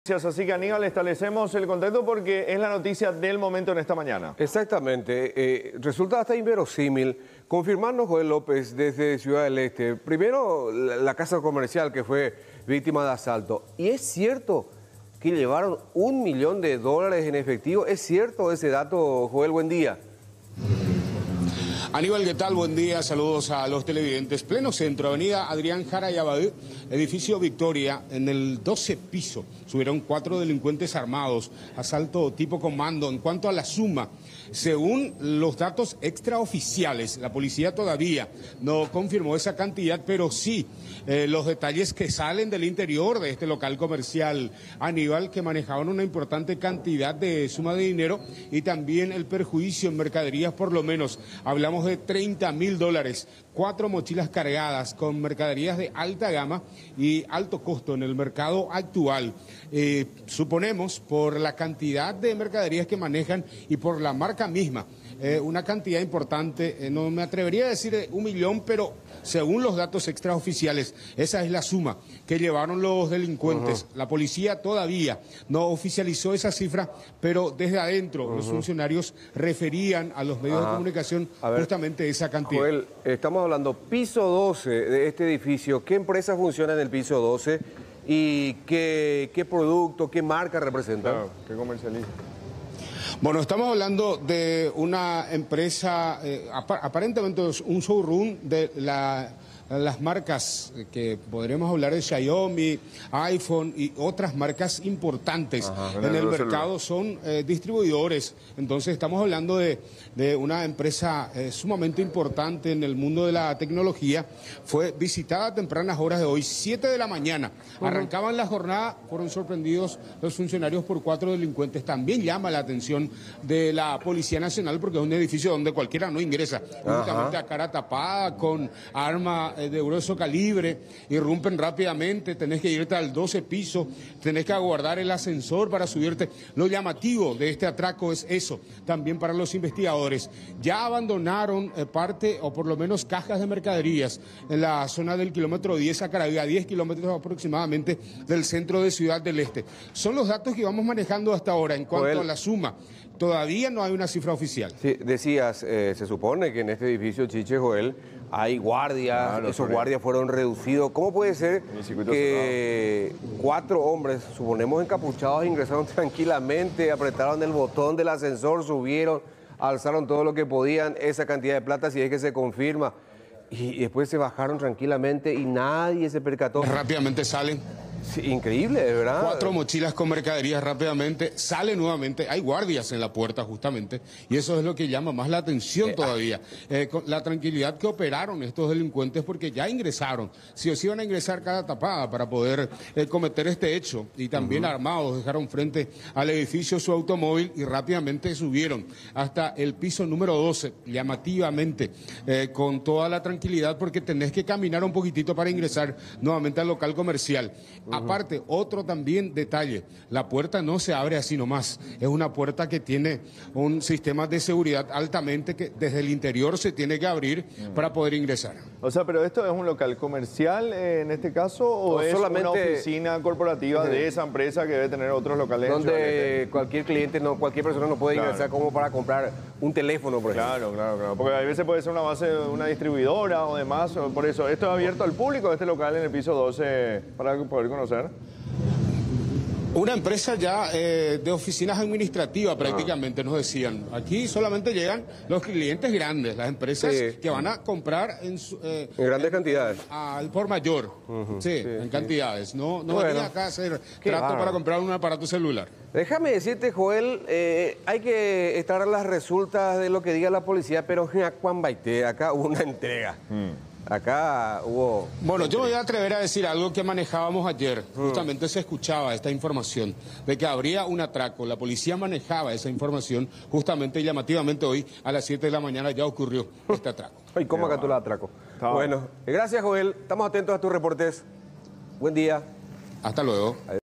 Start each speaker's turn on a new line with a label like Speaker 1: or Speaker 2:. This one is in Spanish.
Speaker 1: Así que Aníbal, establecemos el contexto porque es la noticia del momento en esta mañana.
Speaker 2: Exactamente. Resulta hasta inverosímil confirmarnos Joel López desde Ciudad del Este. Primero, la casa comercial que fue víctima de asalto. ¿Y es cierto que llevaron $1 millón en efectivo? ¿Es cierto ese dato, Joel? Buen día.
Speaker 3: Aníbal, ¿qué tal? Buen día, saludos a los televidentes. Pleno centro, avenida Adrián Jara y Abadí, edificio Victoria, en el 12 piso. Subieron 4 delincuentes armados, asalto tipo comando. En cuanto a la suma, según los datos extraoficiales, la policía todavía no confirmó esa cantidad, pero sí los detalles que salen del interior de este local comercial, Aníbal, que manejaban una importante cantidad de suma de dinero y también el perjuicio en mercaderías, por lo menos hablamos de $30.000, 4 mochilas cargadas con mercaderías de alta gama y alto costo en el mercado actual. Suponemos por la cantidad de mercaderías que manejan y por la marca misma, una cantidad importante, no me atrevería a decir 1 millón, pero según los datos extraoficiales, esa es la suma que llevaron los delincuentes. La policía todavía no oficializó esa cifra, pero desde adentro los funcionarios referían a los medios de comunicación justamente esa cantidad.
Speaker 2: Joel, estamos hablando piso 12 de este edificio. ¿Qué empresa funciona en el piso 12 y qué producto, qué marca representan?
Speaker 1: Claro, ¿qué comercializa?
Speaker 3: Bueno, estamos hablando de una empresa, aparentemente es un showroom de las marcas que podremos hablar de Xiaomi, iPhone y otras marcas importantes en el mercado, son distribuidores. Entonces estamos hablando de una empresa sumamente importante en el mundo de la tecnología. Fue visitada a tempranas horas de hoy, 7 de la mañana. Arrancaban la jornada, fueron sorprendidos los funcionarios por 4 delincuentes. También llama la atención de la Policía Nacional porque es un edificio donde cualquiera no ingresa. Únicamente a cara tapada, con arma de grueso calibre, irrumpen rápidamente, tenés que irte al 12 piso, tenés que aguardar el ascensor para subirte. Lo llamativo de este atraco es eso, también para los investigadores. Ya abandonaron parte, o por lo menos cajas de mercaderías, en la zona del kilómetro 10 a Caravia, a 10 kilómetros aproximadamente del centro de Ciudad del Este. Son los datos que vamos manejando hasta ahora. En cuanto a la suma, todavía no hay una cifra oficial.
Speaker 2: Sí, decías, se supone que en este edificio, Chiche, Joel, hay guardias, esos guardias fueron reducidos. ¿Cómo puede ser que 4 hombres, suponemos encapuchados, ingresaron tranquilamente, apretaron el botón del ascensor, subieron, alzaron todo lo que podían, esa cantidad de plata, si es que se confirma, y después se bajaron tranquilamente y nadie se percató?
Speaker 3: Rápidamente salen.
Speaker 2: Sí, increíble, de verdad.
Speaker 3: 4 mochilas con mercaderías rápidamente, sale nuevamente, hay guardias en la puerta justamente, y eso es lo que llama más la atención todavía. Con la tranquilidad que operaron estos delincuentes porque ya ingresaron, sí o sí iban a ingresar cada tapada para poder cometer este hecho, y también armados dejaron frente al edificio su automóvil y rápidamente subieron hasta el piso número 12, llamativamente, con toda la tranquilidad porque tenés que caminar un poquitito para ingresar nuevamente al local comercial. Aparte, otro también detalle, la puerta no se abre así nomás, es una puerta que tiene un sistema de seguridad altamente que desde el interior se tiene que abrir para poder ingresar.
Speaker 1: O sea, pero ¿esto es un local comercial en este caso o es solamente una oficina corporativa de esa empresa que debe tener otros locales?
Speaker 2: Donde cualquier cliente, cualquier persona no puede ingresar como para comprar un teléfono, por ejemplo.
Speaker 1: Claro, porque a veces puede ser una base de una distribuidora o demás, por eso. ¿Esto es abierto al público, este local en el piso 12, para poder conocer?
Speaker 3: Una empresa ya de oficinas administrativas prácticamente, nos decían. Aquí solamente llegan los clientes grandes, las empresas que van a comprar en
Speaker 2: grandes cantidades.
Speaker 3: Al por mayor, en cantidades. No venía acá a hacer trato para comprar un aparato celular.
Speaker 2: Déjame decirte, Joel, hay que estar a las resultas de lo que diga la policía, pero acá hubo una entrega. Acá hubo...
Speaker 3: Bueno, yo me voy a atrever a decir algo que manejábamos ayer. Justamente se escuchaba esta información de que habría un atraco. La policía manejaba esa información justamente y llamativamente hoy a las 7 de la mañana ya ocurrió este atraco.
Speaker 2: ¿Y cómo acató el atraco? Bueno, gracias, Joel. Estamos atentos a tus reportes. Buen día.
Speaker 3: Hasta luego.